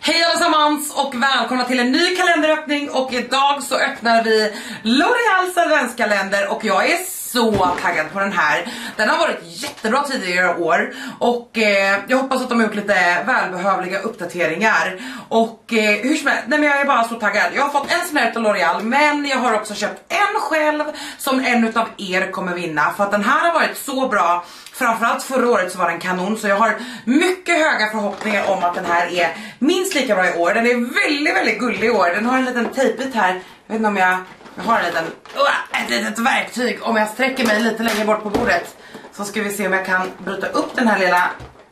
Hej allesammans och välkomna till en ny kalenderöppning. Och idag så öppnar vi L'Oréals adventskalender. Och jag är så taggad på den här. Den har varit jättebra tidigare år. Och jag hoppas att de har gjort lite välbehövliga uppdateringar. Och hur som helst, nej men jag är bara så taggad. Jag har fått en sån här utav L'Oréal, men jag har också köpt en själv som en utav er kommer vinna. För att den här har varit så bra. Framförallt förra året så var den kanon, så jag har mycket höga förhoppningar om att den här är minst lika bra i år. Den är väldigt, väldigt gullig i år. Den har en liten tejpbit här. Jag vet inte om jag har en liten, ett litet verktyg. Om jag sträcker mig lite längre bort på bordet så ska vi se om jag kan bryta upp den här lilla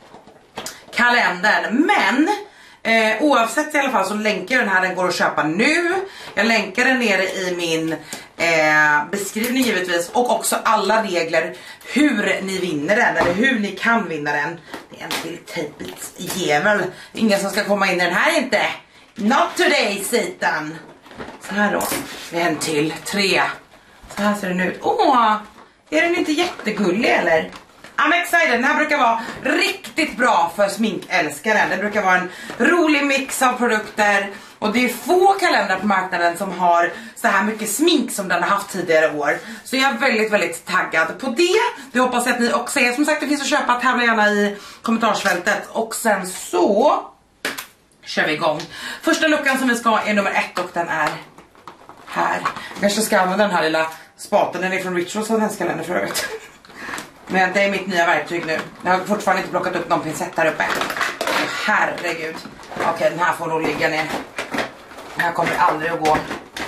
kalendern. Men oavsett i alla fall så länkar jag den här, den går att köpa nu. Jag länkar den nere i min beskrivning givetvis. Och också alla regler hur ni vinner den, eller hur ni kan vinna den. Det är en till tejpbit jävel. Ingen som ska komma in i den här inte. Not today, Satan. Så här då, en till, 3. Så här ser den ut. Åh, är den inte jättegullig eller? I'm excited, den här brukar vara riktigt bra för sminkälskaren. Det brukar vara en rolig mix av produkter. Och det är få kalendrar på marknaden som har så här mycket smink som den har haft tidigare år. Så jag är väldigt, väldigt taggad på det. Det hoppas jag att ni också är. Som sagt, det finns att köpa, tävla gärna i kommentarsfältet. Och sen så kör vi igång. Första luckan som vi ska ha är nummer 1 och den är här. Jag kanske ska använda den här lilla spaten, den är från Rituals och den ska lämna för övrigt. Men det är mitt nya verktyg nu. Jag har fortfarande inte plockat upp någon pincett här uppe. Herregud. Okej, den här får nog ligga ner. Den här kommer aldrig att gå.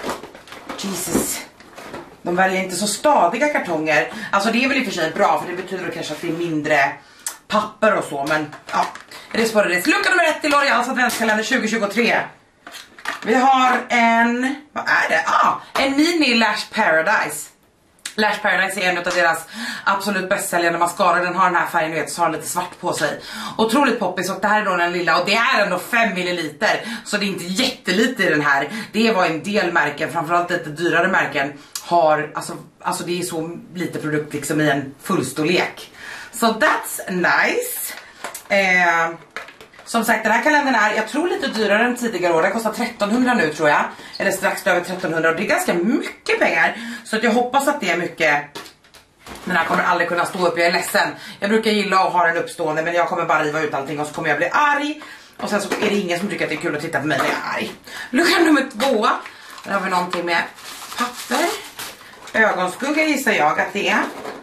Jesus. De väljer inte så stadiga kartonger. Alltså det är väl i och för sig bra, för det betyder kanske att det är mindre papper och så. Men ja, det är spåret det. Lucka nummer 1 till L'Oréals adventskalender 2023. Vi har en, vad är det? En mini Lash Paradise. Lash Paradise är en av deras absolut bästsäljande mascara. Den har den här färgen, vet, så har lite svart på sig. Otroligt poppis, och det här är då den lilla. Och det är ändå 5 ml. Så det är inte jättelite i den här. Det var en del märken, framförallt lite dyrare märken, har, alltså det är så lite produkt liksom i en fullstorlek. Så that's nice. Som sagt, den här kalendern är, jag tror, lite dyrare än tidigare år. Den kostar 1300 nu tror jag. Eller strax över 1300, och det är ganska mycket pengar. Så att jag hoppas att det är mycket. Den här kommer aldrig kunna stå upp, jag är ledsen. Jag brukar gilla att ha den uppstående, men jag kommer bara riva ut allting och så kommer jag bli arg. Och sen så är det ingen som tycker att det är kul att titta på mig när jag är arg. Lucka nummer 2. Där har vi någonting med papper. Ögonskugga gissar jag att det är.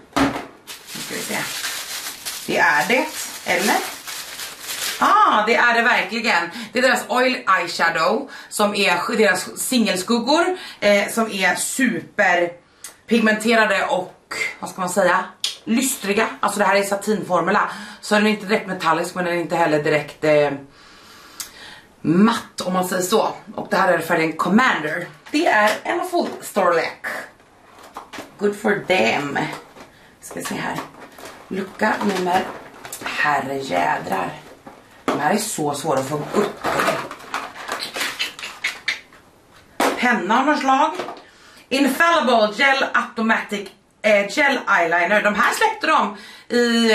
Nu ska vi se. Det är det, eller? Det är det verkligen. Det är deras oil eyeshadow som är deras singelskuggor som är super pigmenterade och, vad ska man säga, lystriga. Alltså det här är satinformula, så den är inte direkt metallisk, men den är inte heller direkt matt, om man säger så. Och det här är färgen Commander. Det är en full storlek. Good for them. Ska vi se här. Lucka nummer, herrejädrar. Den här är så svår att få upp. Penna av något slag. Infallible Gel Automatic Gel Eyeliner. De här släppte de i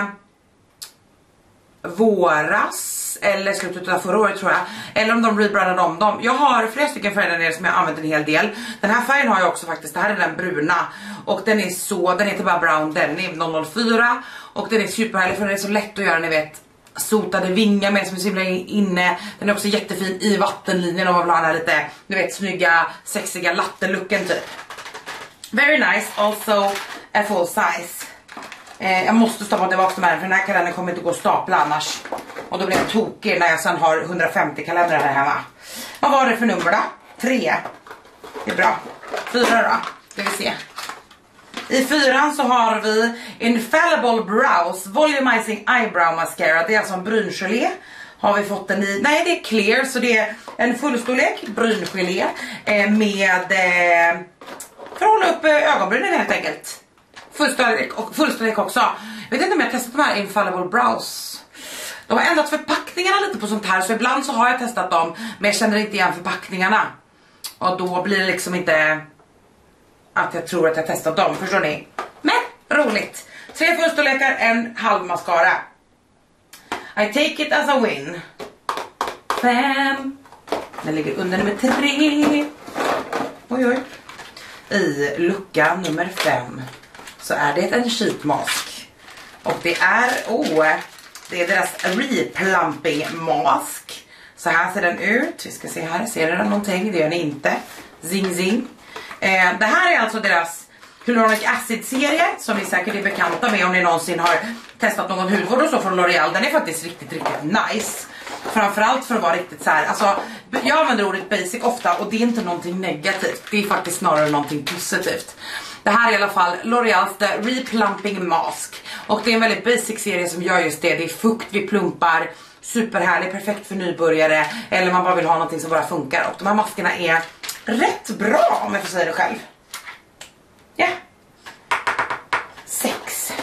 våras. Eller slutet av förra året tror jag. Eller om de rebrandade om dem. Jag har flera stycken färger där som jag har använt en hel del. Den här färgen har jag också faktiskt. Det här är den bruna. Och den är så, den heter bara Brown Denim 004. Och den är superhärlig, för den är så lätt att göra, ni vet. Sotade vingar med som är så himla inne. Den är också jättefin i vattenlinjen om man vill ha den här lite, du vet, snygga, sexiga lattelooken typ. Very nice, also a full size. Jag måste stoppa tillbaka de här, för den här kalendern kommer inte gå att stapla annars. Och då blir jag tokig när jag sen har 150 kalendrar här hemma. Vad var det för nummer då? 3. Det är bra. 4 då, ska vi se. I 4 så har vi Infallible Brows Volumizing Eyebrow Mascara. Det är alltså en bryngelé. Har vi fått den i, nej det är clear, så det är en fullstorlek bryngelé med för att hålla upp ögonbrynen helt enkelt. Fullstorlek också. Jag vet inte om jag har testat de här Infallible Brows. De har ändrat förpackningarna lite på sånt här, så ibland så har jag testat dem, men jag känner inte igen förpackningarna. Och då blir det liksom inte att jag tror att jag testat dem, förstår ni? Men roligt. 3 fullstorlekar, en halv mascara. I take it as a win. 5. Den ligger under nummer 3. Oj oj. I lucka nummer 5 så är det en sheet mask. Och det är det är deras replumping mask. Så här ser den ut. Vi ska se här, ser ni den någonting? Det gör ni inte. Zing zing. Det här är alltså deras hyaluronic acid serie som ni säkert är bekanta med om ni någonsin har testat någon hudvård och så från L'Oreal. Den är faktiskt riktigt nice. Framförallt för att vara riktigt så här. Alltså, jag använder ordet basic ofta och det är inte någonting negativt. Det är faktiskt snarare någonting positivt. Det här är i alla fall L'Oreals The Replumping Mask. Och det är en väldigt basic serie som gör just det. Det är fukt vid plumpar. Superhärlig, perfekt för nybörjare. Eller man bara vill ha någonting som bara funkar. Och de här maskerna är rätt bra om jag får säga det själv. Ja. 6.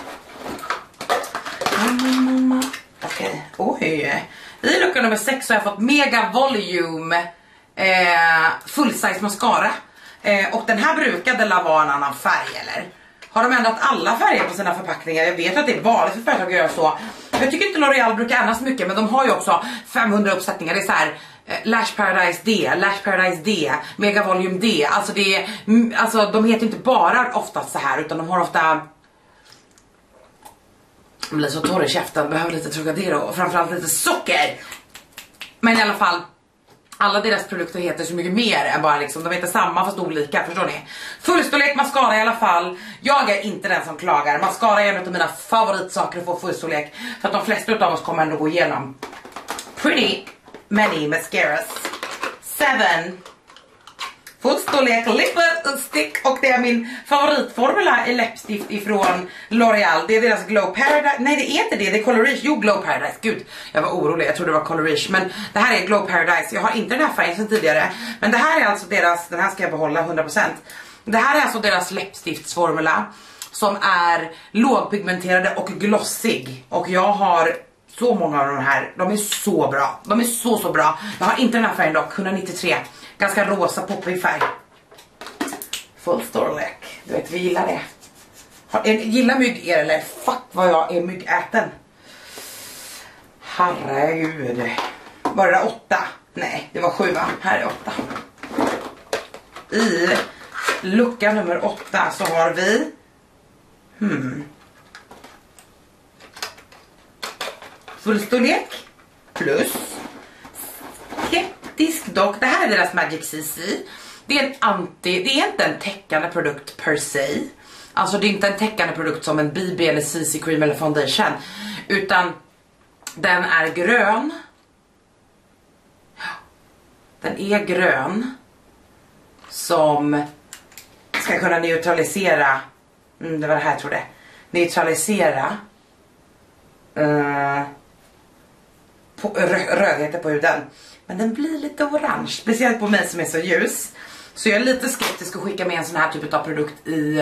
Okej, oj. I lucka nummer 6 så har jag fått Mega Volume full size mascara. Och den här brukade vara en annan färg, eller? Har de ändrat alla färger på sina förpackningar? Jag vet att det är vanligt för företag att göra så. Jag tycker inte L'Oreal brukar ändras mycket, men de har ju också 500 uppsättningar. Det är så här Lash Paradise D, Lash Paradise D, Mega Volume D. Alltså det är, alltså de heter inte bara oftast så här, utan de har ofta... De blir så torr i käften, behöver lite Trocadero och framförallt lite socker. Men i alla fall, alla deras produkter heter så mycket mer än bara liksom, de heter samma fast olika, förstår ni? Fullstorlek mascara i alla fall. Jag är inte den som klagar. Mascara är en av mina favoritsaker att få fullstorlek. För att de flesta av oss kommer ändå gå igenom pretty many mascaras. 7. Fullstorlek lipstick. Och det är min favoritformula i läppstift ifrån L'Oreal. Det är deras Glow Paradise. Nej, det är inte det, det är Colorish. Jo, Glow Paradise, gud, jag var orolig, jag trodde det var Colorish. Men det här är Glow Paradise. Jag har inte den här färgen sedan tidigare. Men det här är alltså deras, den här ska jag behålla 100%. Det här är alltså deras läppstiftsformula som är lågpigmenterade och glossig. Och jag har så många av de här, de är så bra. De är så bra. Jag har inte den här färgen dock, 193. Ganska rosa poppig färg. Full storlek. Du vet, vi gillar det. Gillar mygg er eller? Fuck vad jag är myggäten. Herregud. Var det 8? Nej, det var 7. Här är 8. I lucka nummer 8 så har vi fullstorlek plus skeptisk dock. Det här är deras Magic CC. Det är inte en täckande produkt per se. Alltså det är inte en täckande produkt som en BB eller CC cream eller foundation, utan den är grön. Den är grön som ska kunna neutralisera det var det här jag trodde. Neutralisera rödheter på huden. Men den blir lite orange, speciellt på mig som är så ljus. Så jag är lite skeptisk att skicka med en sån här typ av produkt i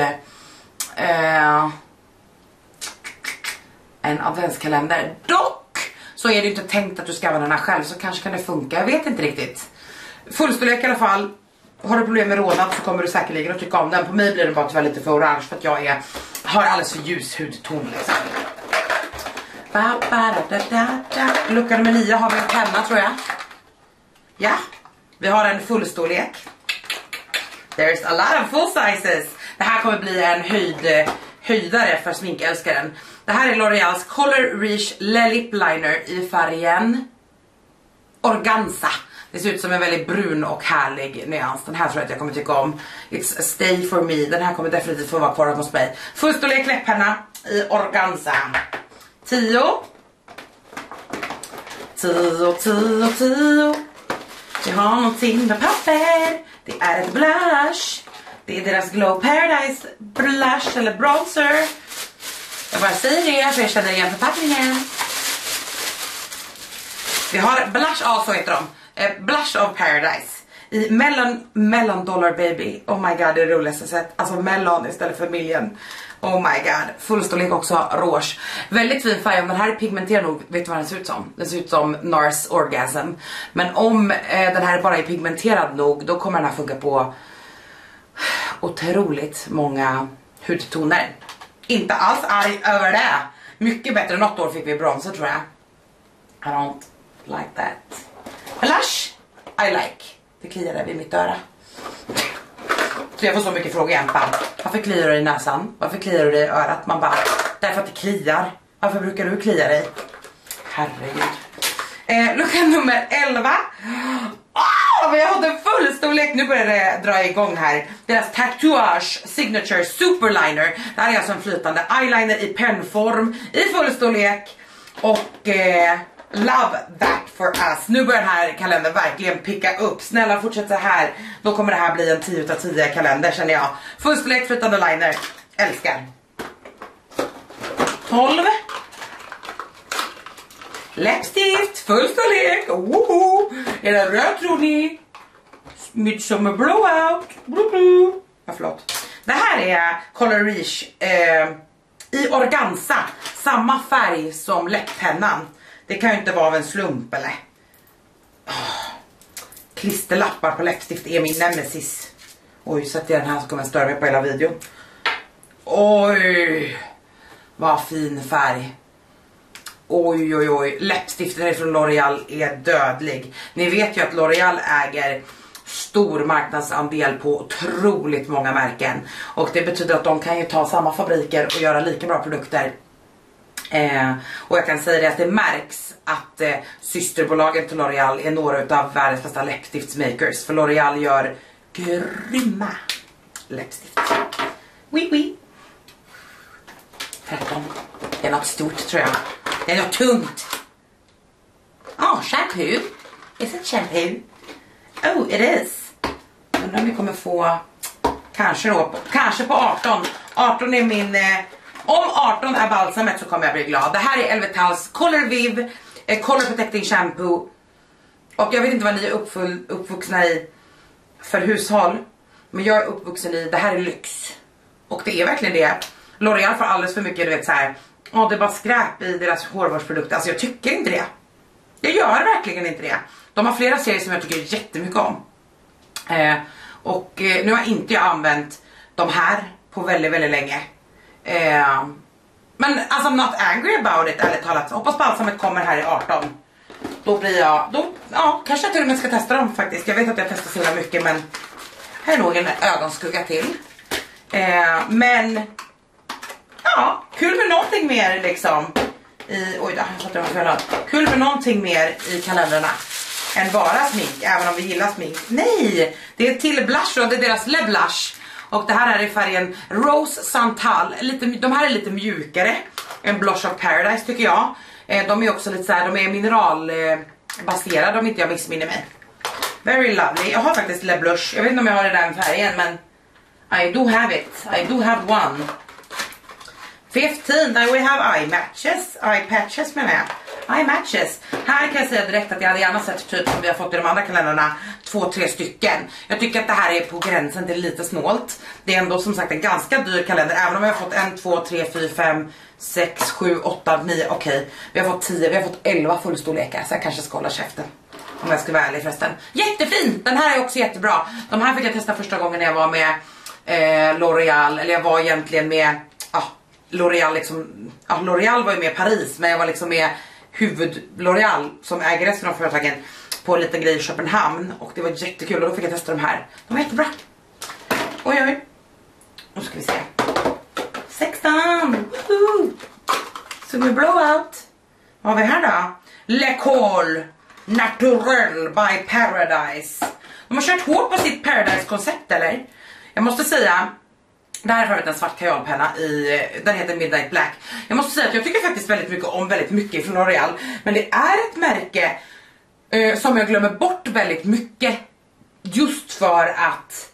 en adventskalender. Dock så är det inte tänkt att du ska använda den här själv, så kanske kan det funka, jag vet inte riktigt. Fullstorlek i alla fall. Har du problem med rodnad så kommer du säkerligen att tycka om den. På mig blir det bara tyvärr lite för orange för att jag har alldeles för ljus hudton liksom. Lucka nummer 9 har vi en penna tror jag. Ja, vi har en fullstorlek. There's a lot of full sizes. Det här kommer bli en höjdare för sminkälskaren. Det här är L'Oreals Color Reach Lip Liner i färgen Organza. Det ser ut som en väldigt brun och härlig nyans. Den här tror jag att jag kommer tycka om. It's a stay for me. Den här kommer definitivt få vara kvar hos mig. Fullstorlek läpppenna i Organza. 10. Vi har någonting med papper. Det är ett blush. Det är deras Glow Paradise blush eller bronzer. Jag bara säger det för jag känner igen förpackningen. Vi har blush, så heter de. Blush of Paradise i melon dollar baby. Oh my god, det är roligaste sätt. Alltså melon istället för million. Oh my god, fullstorlek också, rouge. Väldigt fin färg, om den här är pigmenterad nog, vet du vad den ser ut som? Den ser ut som NARS Orgasm. Men om den här bara är pigmenterad nog, då kommer den här funka på otroligt många hudtoner. Inte alls arg över det. Mycket bättre, något år fick vi bronzer tror jag. I don't like that. Blush, I like. Det kliar vid mitt öra. Så jag får så mycket frågor igen. Varför kliar du i näsan? Varför kliar du i örat? Man bara, därför att det kliar. Varför brukar du klia dig? Herregud. Lucka nummer 11. Men jag hade en full storlek. Nu börjar det dra igång här. Deras Tatuage Signature Superliner. Det här är alltså en flytande eyeliner i pennform i full storlek. Och love that for us. Nu börjar den här kalendern verkligen picka upp. Snälla fortsätt så här. Då kommer det här bli en 10 av 10 kalender känner jag. Full storlek flytande liner. Älskar. 12. Läppstift, full storlek. Är det röd tror ni? Midsummer blowout. Ja, förlåt. Det här är Color Riche i organza. Samma färg som läpppennan. Det kan ju inte vara av en slump eller? Klisterlappar på läppstift är min nemesis. Oj, sätter jag den här så kommer jag störa mig på hela videon. Oj, vad fin färg. Oj. Läppstiften från L'Oreal är dödlig. Ni vet ju att L'Oreal äger stor marknadsandel på otroligt många märken. Och det betyder att de kan ju ta samma fabriker och göra lika bra produkter. Och jag kan säga det att det märks att systerbolagen till L'Oreal är några av världens bästa läppstiftsmakers. För L'Oreal gör grymma läppstift. Oui. 13. Det är något stort tror jag. Det är något tungt. Shampoo. Is it shampoo? Oh, it is. Undrar om vi kommer få kanske på 18. 18 är min om 18 är balsamet så kommer jag bli glad. Det här är Elvitals Color Viv Color Protecting Shampoo. Och jag vet inte vad ni är uppvuxna i för hushåll. Men jag är uppvuxen i, det här är lyx. Och det är verkligen det. L'Oreal får alldeles för mycket, du vet så här. Det är bara skräp i deras hårvårdsprodukter. Alltså jag tycker inte det. Jag gör verkligen inte det. De har flera serier som jag tycker jättemycket om. Nu har inte jag använt de här på väldigt, väldigt länge. Men alltså I'm not angry about it, ärligt talat. Hoppas balsamet kommer här i 18. Då blir jag, kanske jag till och med ska testa dem faktiskt. Jag vet att jag testar så mycket, men här är nog en ögonskugga till. Men kul med någonting mer liksom kul med någonting mer i kalendrarna än bara smink, även om vi gillar smink. Nej, det är till blush och det är deras Le Blush. Och det här är i färgen Rose Santal. De här är lite mjukare än Blush of Paradise tycker jag. De är också lite så här, de är mineralbaserade om inte jag missminner mig. Very lovely. Jag har faktiskt Le Blush. Jag vet inte om jag har det där i färgen, men I do have it. I do have one. 15, we have eye patches menar jag. Eye matches. Här kan jag säga direkt att jag hade gärna sett typ som vi har fått i de andra kalendrarna 2-3 stycken. Jag tycker att det här är på gränsen till lite snålt. Det är ändå som sagt en ganska dyr kalender. Även om vi har fått 1, 2, 3, 4, 5, 6, 7, 8, 9. Okej, vi har fått 10, vi har fått 11 fullstorlekar. Så jag kanske ska hålla käften. Om jag ska vara ärlig förresten. Jättefin! Den här är också jättebra. De här fick jag testa första gången när jag var med L'Oreal. Eller jag var egentligen med L'Oreal liksom. L'Oreal var ju med i Paris. Men jag var liksom med huvud-L'Oreal som äger resten av företagen på en liten grej i Köpenhamn. Och det var jättekul och då fick jag testa de här. De är jättebra. Oj. Nu ska vi se. 16! Woohoo! Summer blowout. Vad har vi här då? Le Col Naturel by Paradise. De har kört hårt på sitt Paradise-koncept eller? Jag måste säga, det här har en svart kajalpenna i, den heter Midnight Black. Jag måste säga att jag tycker faktiskt väldigt mycket om väldigt mycket från L'Oreal. Men det är ett märke som jag glömmer bort väldigt mycket. Just för att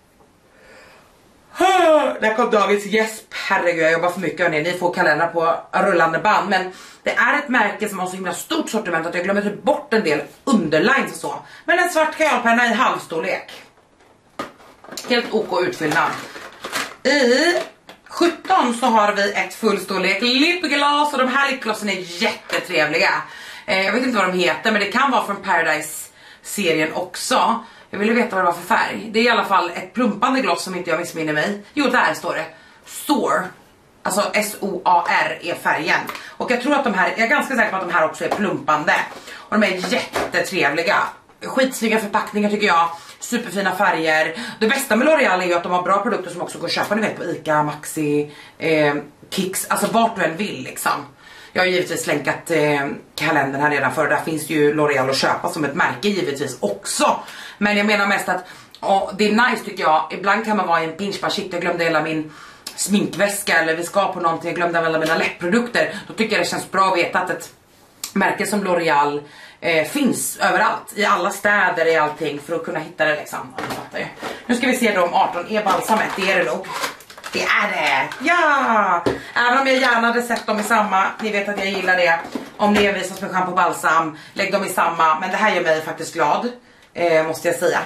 där kom dagens gäsp. Herregud, jag jobbar för mycket hörni. Ni får kalendrar på rullande band. Men det är ett märke som har så himla stort sortiment att jag glömmer typ bort en del underlines och så. Men en svart kajalpenna i halvstorlek. Helt OK utfyllnad. I 17 så har vi ett fullstorlek lipglas. Och de här lipglasen är jättetrevliga. Jag vet inte vad de heter, men det kan vara från Paradise-serien också. Jag ville veta vad det var för färg. Det är i alla fall ett plumpande gloss som inte jag missminner mig. Jo, där står det Soar. Alltså SOAR är färgen. Och jag tror att jag är ganska säker på att de här också är plumpande. Och de är jättetrevliga. Skitsnygga förpackningar tycker jag. Superfina färger. Det bästa med L'Oreal är ju att de har bra produkter som också går att köpa, ni vet, på Ica, Maxi, Kicks. Alltså vart du än vill liksom. Jag har givetvis länkat kalendern här redan, för där finns ju L'Oreal att köpa som ett märke givetvis också. Men jag menar mest att det är nice tycker jag. Ibland kan man vara i en pinch, bara shit, jag glömde hela min sminkväska, eller vi ska på någonting, jag glömde alla mina läppprodukter. Då tycker jag det känns bra att veta att ett märke som L'Oreal finns överallt, i alla städer, i allting, för att kunna hitta det liksom. Nu ska vi se då om 18 är balsamet, det är det nog. Det är det, ja! Även om jag gärna hade sett dem i samma, ni vet att jag gillar det. Om det envisas med shampoo och balsam, lägg dem i samma. Men det här gör mig faktiskt glad, måste jag säga.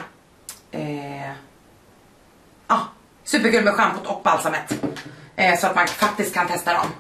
Superkul med schampot och balsamet, så att man faktiskt kan testa dem.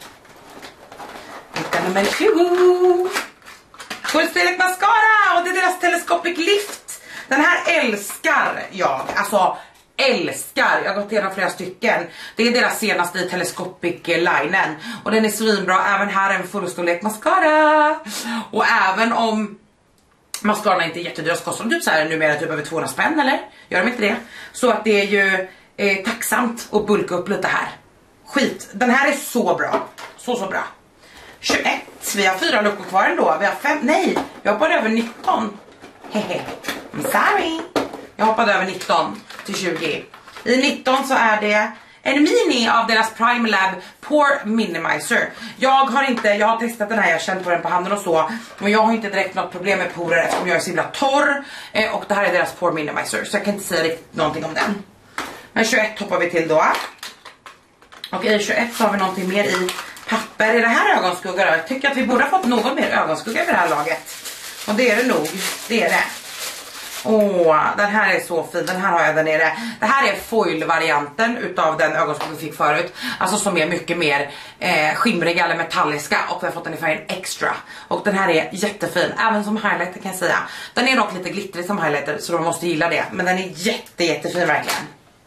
Lucka nummer 20. Fullständigt mascara, och det är deras Telescopic Lift. Den här älskar jag, alltså älskar. Jag har gått igenom flera stycken. Det är deras senaste i Telescopic linen. Och den är svinbra. Även här är en fullstorlek mascara. Och även om mascarorna inte är jättedyra, så kostar de typ så här numera typ över 200 spänn, eller? Gör de inte det? Så att det är ju tacksamt att bulka upp lite här. Skit. Den här är så bra. Så bra. 21. Vi har 4 luckor kvar ändå. Vi har 5. Nej, jag hoppade över 19. Hehe. I'm sorry. Jag hoppade över 19 till 20. I 19 så är det en mini av deras Primelab Pore Minimizer. Jag har testat den här, jag har känt på den på handen och så. Men jag har inte direkt något problem med porer eftersom jag är så himla torr. Och det här är deras Pore Minimizer, så jag kan inte säga riktigt någonting om den. Men 21 hoppar vi till då. Och i 21 så har vi någonting mer i papper. Är det här ögonskugga då? Jag tycker att vi borde ha fått någon mer ögonskugga i det här laget. Och det är det nog, det är det. Den här är så fin, den här har jag där nere. Det här är foil-varianten utav den ögonskugga vi fick förut. Alltså som är mycket mer skimriga eller metalliska. Och vi har fått den i färgen extra. Och den här är jättefin, även som highlighter kan jag säga. Den är dock lite glittrig som highlighter, så de måste gilla det. Men den är jättefin verkligen.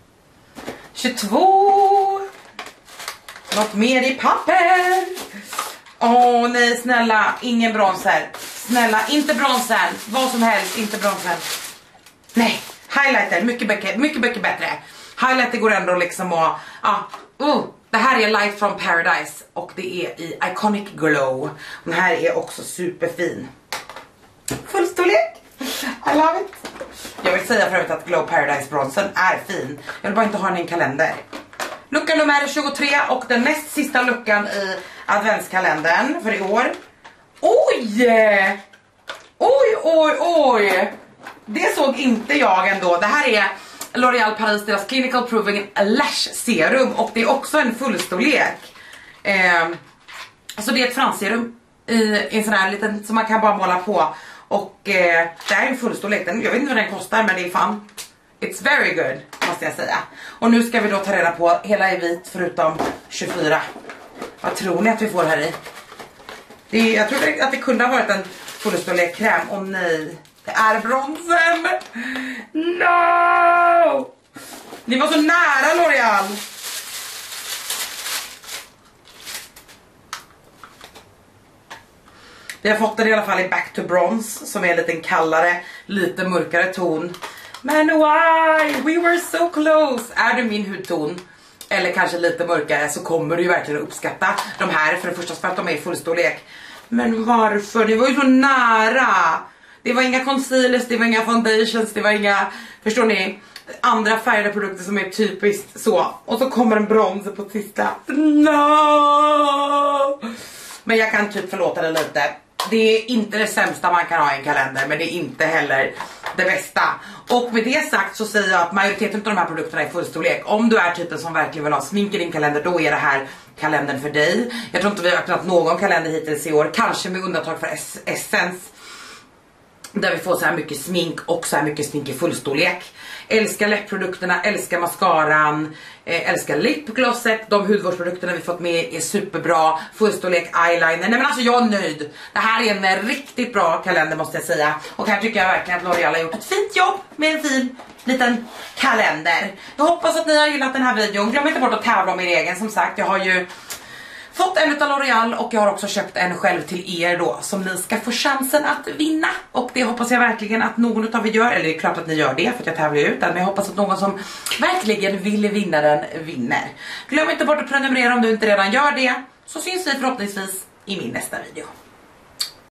22. Något mer i papper. Nej snälla, ingen bronzer. Snälla, inte bronzer. Vad som helst, inte bronzer. Nej, highlighter, mycket bättre. Highlighter går ändå liksom att det här är Light from Paradise. Och det är i Iconic Glow. Den här är också superfin. Fullstorlek. I love it. Jag vill säga förut att Glow Paradise bronzen är fin. Jag vill bara inte ha den i en kalender. Lucka nummer 23 och den näst sista luckan i adventskalendern för i år. Oj! Det såg inte jag ändå. Det här är L'Oréal Paris, deras Clinical Proving Lash Serum. Och det är också en fullstorlek. Alltså det är ett fransserum i en sån här liten som man kan bara måla på. Och det är en fullstorlek. Jag vet inte vad den kostar, men det är fan. It's very good, måste jag säga. Och nu ska vi då ta reda på, hela är vit förutom 24. Vad tror ni att vi får här i? Jag tror att det kunde ha varit en fullstorlek kräm. Åh nej, det är bronsen. No! Ni var så nära, L'Oreal. Vi har fått den i alla fall i Back to Bronze, som är en lite kallare, lite mörkare ton. Men why? We were so close. Är du min hudton, eller kanske lite mörkare, så kommer du ju verkligen att uppskatta de här. För det första för att de är i fullstorlek. Men varför? Det var ju så nära. Det var inga concealers, det var inga foundations, det var inga, förstår ni, andra färgade produkter som är typiskt så. Och så kommer en brons på sista. No! Men jag kan typ förlåta det lite. Det är inte det sämsta man kan ha i en kalender, men det är inte heller det bästa. Och med det sagt så säger jag att majoriteten av de här produkterna är fullstorlek. Om du är typen som verkligen vill ha smink i din kalender, då är det här kalendern för dig. Jag tror inte vi har öppnat någon kalender hittills i år, kanske med undantag för Essence. Där vi får så här mycket smink och så här mycket smink i fullstorlek. Älskar läppprodukterna, älskar mascaran, älskar lipglosset. De hudvårdsprodukterna vi fått med är superbra. Fullstorlek eyeliner. Nej men alltså jag är nöjd. Det här är en riktigt bra kalender måste jag säga. Och här tycker jag verkligen att L'Oreal har gjort ett fint jobb med en fin liten kalender. Jag hoppas att ni har gillat den här videon. Glöm inte bort att tävla om er egen som sagt. Jag har ju fått en utav L'Oreal och jag har också köpt en själv till er då som ni ska få chansen att vinna. Och det hoppas jag verkligen att någon utav er gör. Eller det är klart att ni gör det för att jag tävlar ut den. Men jag hoppas att någon som verkligen vill vinna den vinner. Glöm inte bort att prenumerera om du inte redan gör det. Så syns vi förhoppningsvis i min nästa video.